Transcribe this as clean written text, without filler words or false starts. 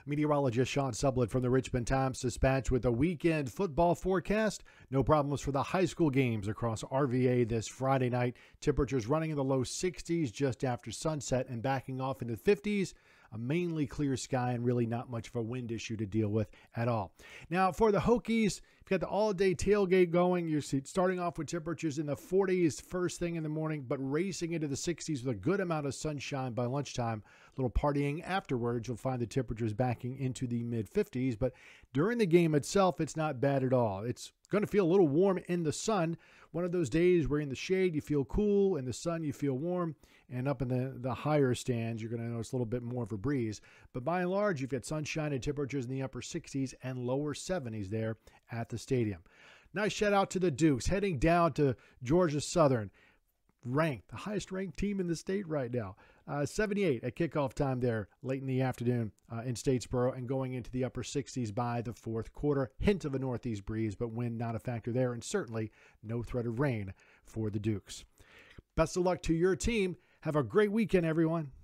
Meteorologist Sean Sublett from the Richmond Times-Dispatch with a weekend football forecast. No problems for the high school games across RVA this Friday night. Temperatures running in the low 60s just after sunset and backing off into the 50s. A mainly clear sky and really not much of a wind issue to deal with at all. Now, for the Hokies, you've got the all-day tailgate going. You're starting off with temperatures in the 40s first thing in the morning, but racing into the 60s with a good amount of sunshine by lunchtime. A little partying afterwards. You'll find the temperatures backing into the mid-50s, but during the game itself, it's not bad at all. It's going to feel a little warm in the sun. One of those days where in the shade you feel cool, in the sun you feel warm, and up in the higher stands you're going to notice a little bit more of a breeze. But by and large, you've got sunshine and temperatures in the upper 60s and lower 70s there at the stadium. Nice shout out to the Dukes heading down to Georgia Southern. Ranked, the highest ranked team in the state right now. 78 at kickoff time there late in the afternoon in Statesboro and going into the upper 60s by the fourth quarter. Hint of a northeast breeze, but wind not a factor there, and certainly no threat of rain for the Dukes. Best of luck to your team. Have a great weekend, everyone.